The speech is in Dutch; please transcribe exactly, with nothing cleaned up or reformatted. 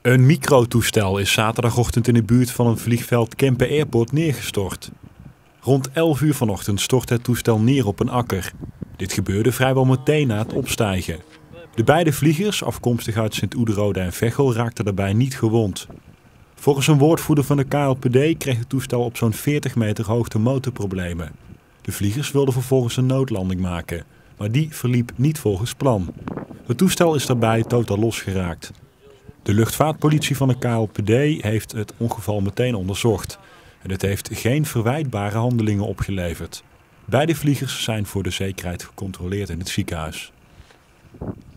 Een microtoestel is zaterdagochtend in de buurt van een vliegveld Kempen Airport neergestort. Rond elf uur vanochtend stortte het toestel neer op een akker. Dit gebeurde vrijwel meteen na het opstijgen. De beide vliegers, afkomstig uit Sint-Oederode en Veghel, raakten daarbij niet gewond. Volgens een woordvoerder van de K L P D kreeg het toestel op zo'n veertig meter hoogte motorproblemen. De vliegers wilden vervolgens een noodlanding maken, maar die verliep niet volgens plan. Het toestel is daarbij totaal losgeraakt. De luchtvaartpolitie van de K L P D heeft het ongeval meteen onderzocht. En het heeft geen verwijtbare handelingen opgeleverd. Beide vliegers zijn voor de zekerheid gecontroleerd in het ziekenhuis.